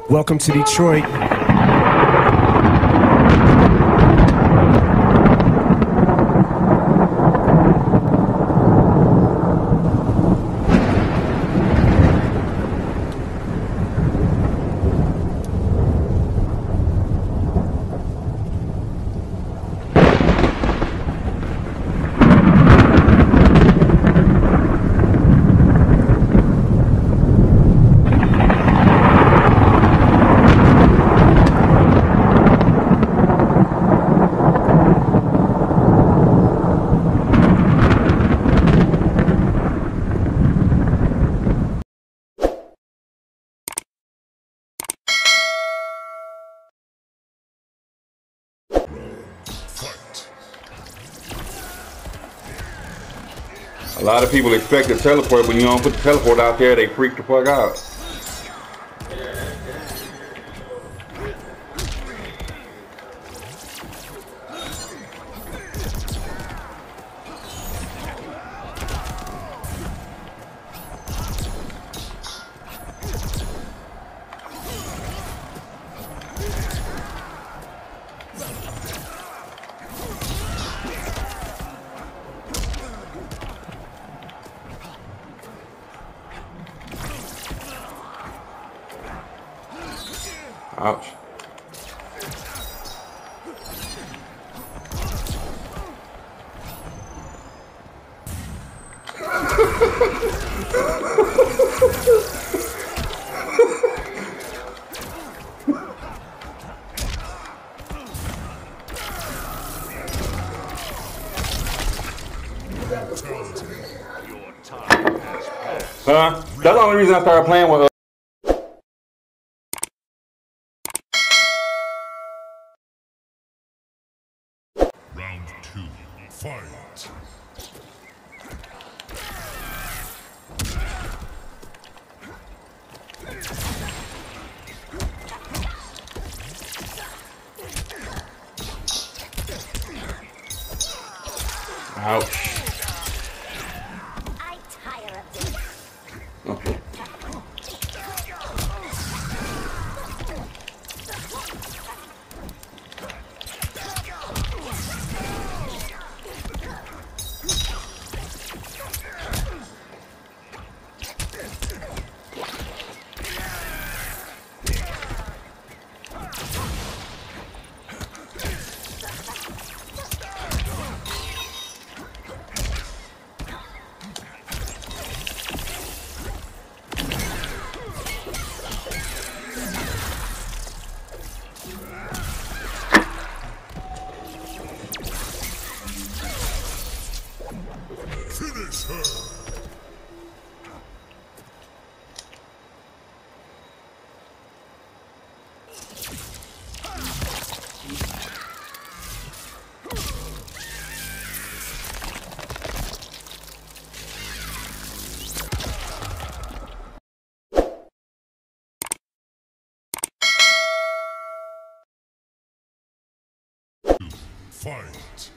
Welcome to Detroit. A lot of people expect to teleport, but when you don't put the teleport out there, they freak the fuck out. Ouch. That's the only reason I started playing with Round 2, fight! ouch. Okay. Finish her! Fight!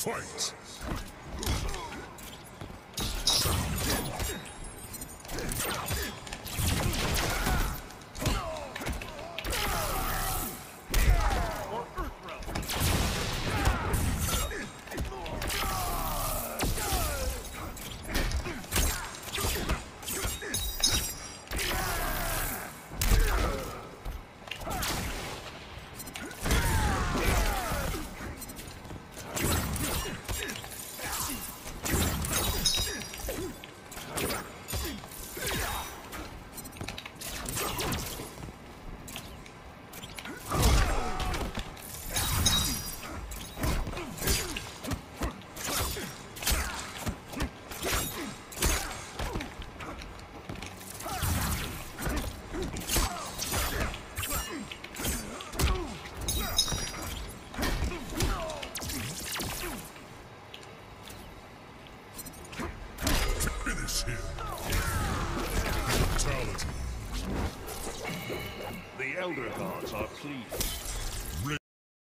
Fight! The Elder Gods are pleased.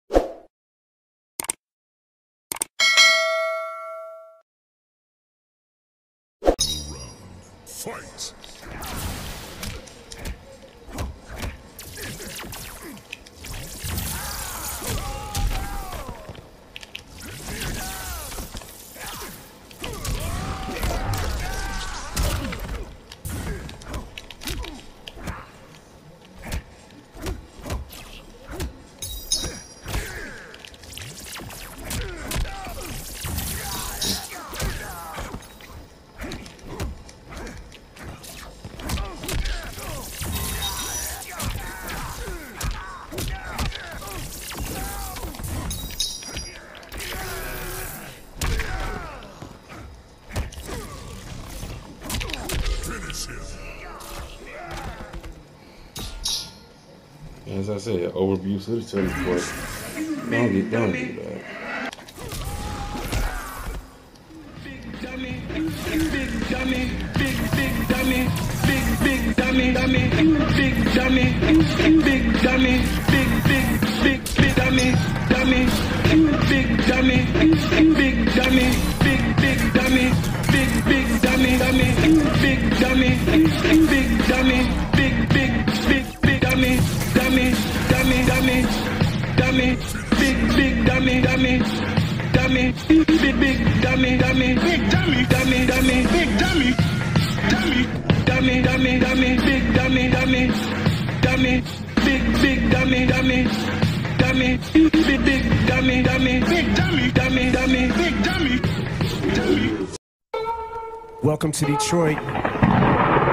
Fight! As I said, overview to the teleport. Don't do that. Big dummy, big dummy, big dummy, big dummy, big dummy, big dummy, big dummy, dummy, big dummy, big dummy, big dummy, big dummy, big dummy, big dummy, big dummy, dummy, big dummy, dummy, big dummy, big dummy, big dummy, big dummy, big dummy, Welcome to Detroit.